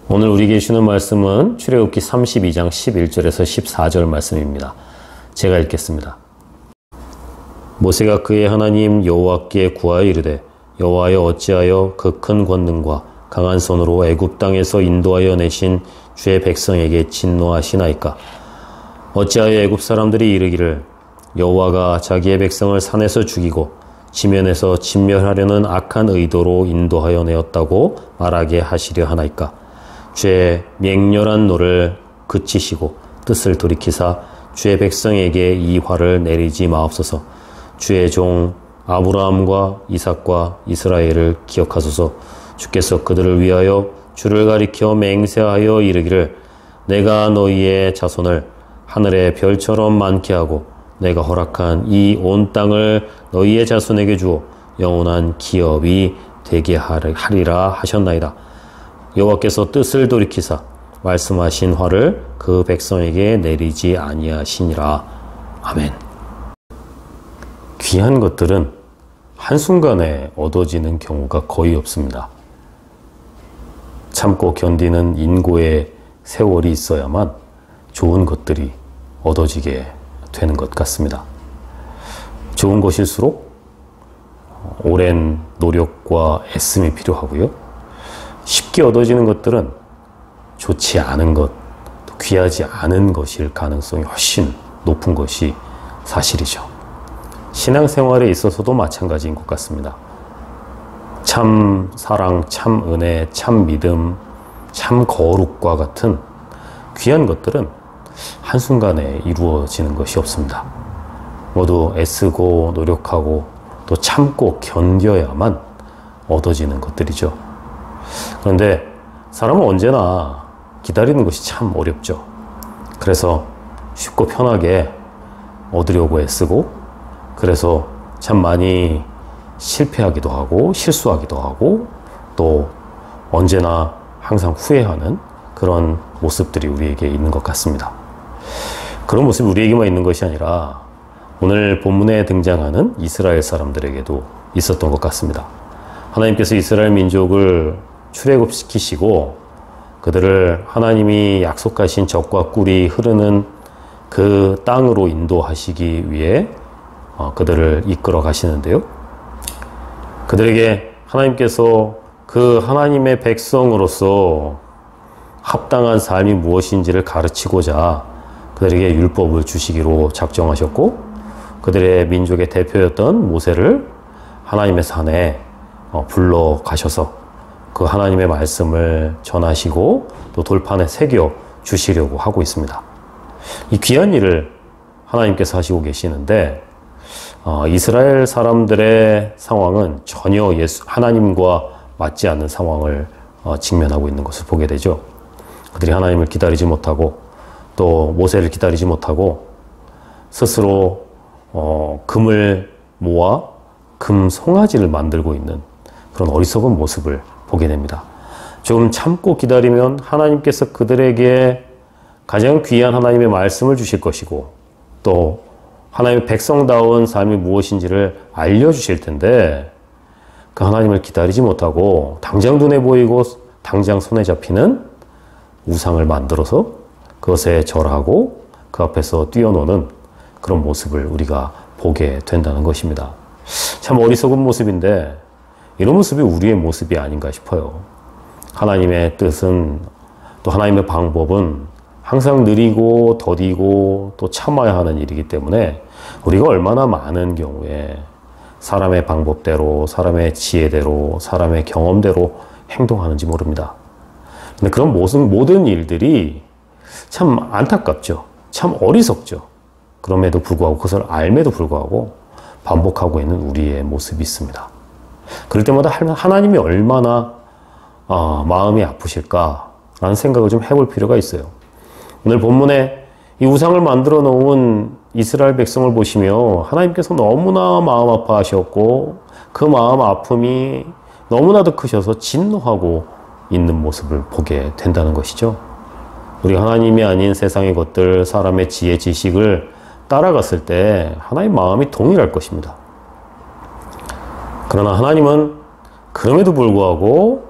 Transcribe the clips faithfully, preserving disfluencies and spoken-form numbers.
오늘 우리에게 주는 말씀은 출애굽기 삼십이 장 십일 절에서 십사 절 말씀입니다. 제가 읽겠습니다. 모세가 그의 하나님 여호와께 구하여 이르되 여호와여 어찌하여 그 큰 권능과 강한 손으로 애굽 땅에서 인도하여 내신 주의 백성에게 진노하시나이까. 어찌하여 애굽 사람들이 이르기를 여호와가 자기의 백성을 산에서 죽이고 지면에서 진멸하려는 악한 의도로 인도하여 내었다고 말하게 하시려 하나이까. 주의 맹렬한 노를 그치시고 뜻을 돌이키사 주의 백성에게 이 화를 내리지 마옵소서. 주의 종 아브라함과 이삭과 이스라엘을 기억하소서. 주께서 그들을 위하여 주를 가리켜 맹세하여 이르기를 내가 너희의 자손을 하늘의 별처럼 많게 하고 내가 허락한 이 온 땅을 너희의 자손에게 주어 영원한 기업이 되게 하리라 하셨나이다. 여호와께서 뜻을 돌이키사 말씀하신 화를 그 백성에게 내리지 아니하시니라. 아멘. 귀한 것들은 한순간에 얻어지는 경우가 거의 없습니다. 참고 견디는 인고의 세월이 있어야만 좋은 것들이 얻어지게 되는 것 같습니다. 좋은 것일수록 오랜 노력과 애씀이 필요하고요. 쉽게 얻어지는 것들은 좋지 않은 것, 귀하지 않은 것일 가능성이 훨씬 높은 것이 사실이죠. 신앙생활에 있어서도 마찬가지인 것 같습니다. 참 사랑, 참 은혜, 참 믿음, 참 거룩과 같은 귀한 것들은 한순간에 이루어지는 것이 없습니다. 모두 애쓰고 노력하고 또 참고 견뎌야만 얻어지는 것들이죠. 그런데 사람은 언제나 기다리는 것이 참 어렵죠. 그래서 쉽고 편하게 얻으려고 애쓰고 그래서 참 많이 실패하기도 하고 실수하기도 하고 또 언제나 항상 후회하는 그런 모습들이 우리에게 있는 것 같습니다. 그런 모습이 우리에게만 있는 것이 아니라 오늘 본문에 등장하는 이스라엘 사람들에게도 있었던 것 같습니다. 하나님께서 이스라엘 민족을 출애굽시키시고 그들을 하나님이 약속하신 젖과 꿀이 흐르는 그 땅으로 인도하시기 위해 그들을 이끌어 가시는데요. 그들에게 하나님께서 그 하나님의 백성으로서 합당한 삶이 무엇인지를 가르치고자 그들에게 율법을 주시기로 작정하셨고 그들의 민족의 대표였던 모세를 하나님의 산에 불러 가셔서 그 하나님의 말씀을 전하시고 또 돌판에 새겨 주시려고 하고 있습니다. 이 귀한 일을 하나님께서 하시고 계시는데 어, 이스라엘 사람들의 상황은 전혀 예수, 하나님과 맞지 않는 상황을 어, 직면하고 있는 것을 보게 되죠. 그들이 하나님을 기다리지 못하고 또 모세를 기다리지 못하고 스스로 어, 금을 모아 금 송아지를 만들고 있는 그런 어리석은 모습을 보게 됩니다. 좀 참고 기다리면 하나님께서 그들에게 가장 귀한 하나님의 말씀을 주실 것이고 또 하나님의 백성다운 삶이 무엇인지를 알려주실 텐데 그 하나님을 기다리지 못하고 당장 눈에 보이고 당장 손에 잡히는 우상을 만들어서 그것에 절하고 그 앞에서 뛰어노는 그런 모습을 우리가 보게 된다는 것입니다. 참 어리석은 모습인데 이런 모습이 우리의 모습이 아닌가 싶어요. 하나님의 뜻은 또 하나님의 방법은 항상 느리고 더디고 또 참아야 하는 일이기 때문에 우리가 얼마나 많은 경우에 사람의 방법대로 사람의 지혜대로 사람의 경험대로 행동하는지 모릅니다. 근데 그런 모든, 모든 일들이 참 안타깝죠. 참 어리석죠. 그럼에도 불구하고 그것을 알매도 불구하고 반복하고 있는 우리의 모습이 있습니다. 그럴 때마다 하나님이 얼마나 어, 마음이 아프실까라는 생각을 좀 해볼 필요가 있어요. 오늘 본문에 이 우상을 만들어 놓은 이스라엘 백성을 보시며 하나님께서 너무나 마음 아파하셨고 그 마음 아픔이 너무나도 크셔서 진노하고 있는 모습을 보게 된다는 것이죠. 우리 하나님이 아닌 세상의 것들, 사람의 지혜, 지식을 따라갔을 때 하나님 마음이 동일할 것입니다. 그러나 하나님은 그럼에도 불구하고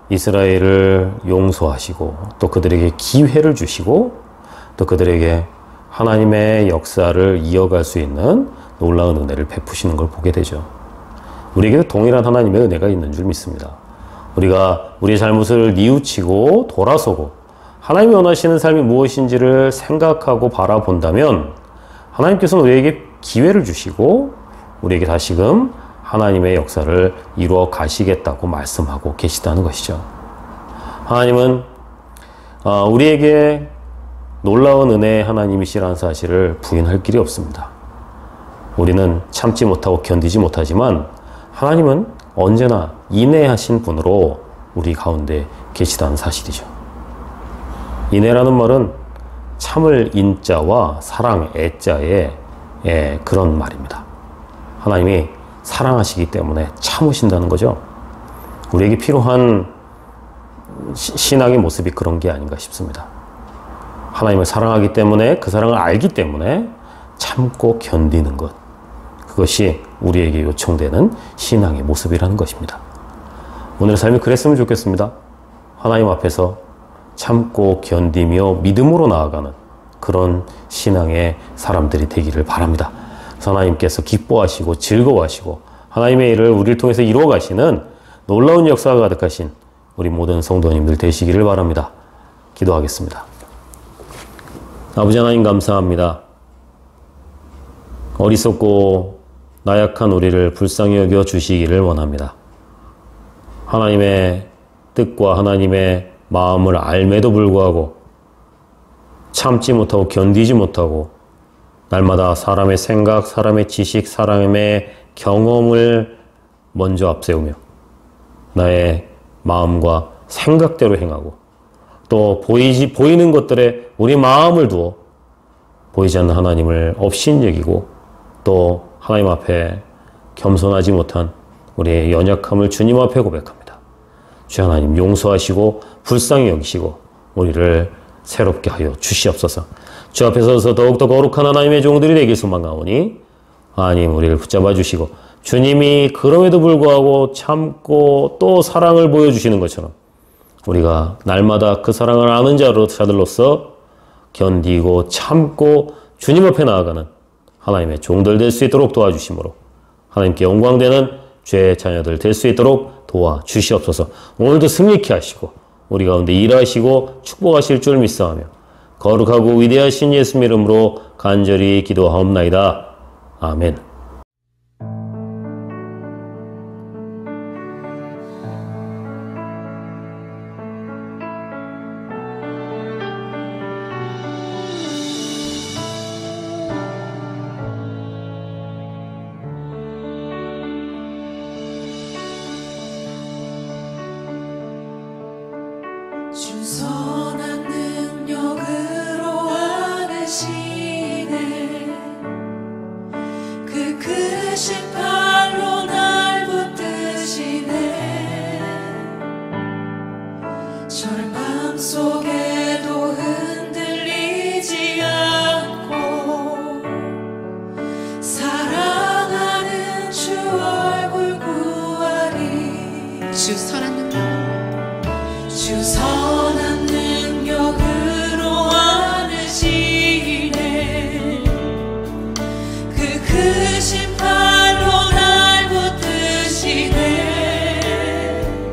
이스라엘을 용서하시고 또 그들에게 기회를 주시고 또 그들에게 하나님의 역사를 이어갈 수 있는 놀라운 은혜를 베푸시는 걸 보게 되죠. 우리에게도 동일한 하나님의 은혜가 있는 줄 믿습니다. 우리가 우리의 잘못을 뉘우치고 돌아서고 하나님이 원하시는 삶이 무엇인지를 생각하고 바라본다면 하나님께서는 우리에게 기회를 주시고 우리에게 다시금 하나님의 역사를 이루어 가시겠다고 말씀하고 계시다는 것이죠. 하나님은 우리에게 놀라운 은혜의 하나님이시라는 사실을 부인할 길이 없습니다. 우리는 참지 못하고 견디지 못하지만 하나님은 언제나 인내하신 분으로 우리 가운데 계시다는 사실이죠. 인내라는 말은 참을 인자와 사랑 애자의 예, 그런 말입니다. 하나님이 사랑하시기 때문에 참으신다는 거죠. 우리에게 필요한 시, 신앙의 모습이 그런 게 아닌가 싶습니다. 하나님을 사랑하기 때문에 그 사랑을 알기 때문에 참고 견디는 것, 그것이 우리에게 요청되는 신앙의 모습이라는 것입니다. 오늘의 삶이 그랬으면 좋겠습니다. 하나님 앞에서 참고 견디며 믿음으로 나아가는 그런 신앙의 사람들이 되기를 바랍니다. 하나님께서 기뻐하시고 즐거워하시고 하나님의 일을 우리를 통해서 이루어 가시는 놀라운 역사가 가득하신 우리 모든 성도님들 되시기를 바랍니다. 기도하겠습니다. 아버지 하나님 감사합니다. 어리석고 나약한 우리를 불쌍히 여겨 주시기를 원합니다. 하나님의 뜻과 하나님의 마음을 알매도 불구하고 참지 못하고 견디지 못하고 날마다 사람의 생각, 사람의 지식, 사람의 경험을 먼저 앞세우며 나의 마음과 생각대로 행하고 또 보이지, 보이는 것들에 우리 마음을 두어 보이지 않는 하나님을 업신여기고 또 하나님 앞에 겸손하지 못한 우리의 연약함을 주님 앞에 고백합니다. 주 하나님 용서하시고 불쌍히 여기시고 우리를 새롭게 하여 주시옵소서. 주 앞에 서서 더욱더 거룩한 하나님의 종들이 되길 소망하오니 하나님 우리를 붙잡아 주시고 주님이 그럼에도 불구하고 참고 또 사랑을 보여주시는 것처럼 우리가 날마다 그 사랑을 아는 자들로서 견디고 참고 주님 앞에 나아가는 하나님의 종들 될 수 있도록 도와주심으로 하나님께 영광되는 죄의 자녀들 될 수 있도록 도와주시옵소서. 오늘도 승리케 하시고 우리 가운데 일하시고 축복하실 줄 믿사오며 거룩하고 위대하신 예수님 이름으로 간절히 기도하옵나이다. 아멘. 주 선한 능력으로 안으시네 그 크신 팔로 날 붙드시네 절망 속에도 흔들리지 않고 사랑하는 주 얼굴 구하리 주 선한 능력 주 선한 능력으로 안으시네 그 크신 팔로 날 붙드시네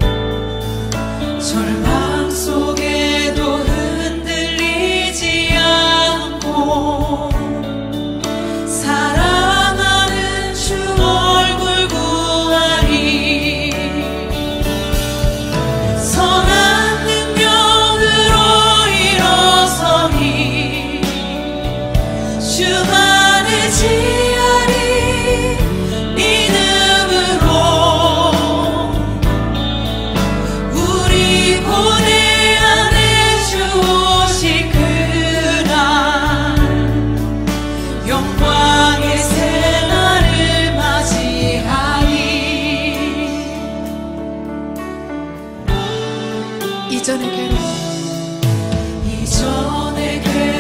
절망 속에도 흔들리지 않고 사랑하는 주 얼굴 구하리 선한 주만을 지으리 믿음으로 우리 고뇌 안에 주 오실 그날 영광의 새날을 맞이하리 이전의 괴로움 이전의 괴로움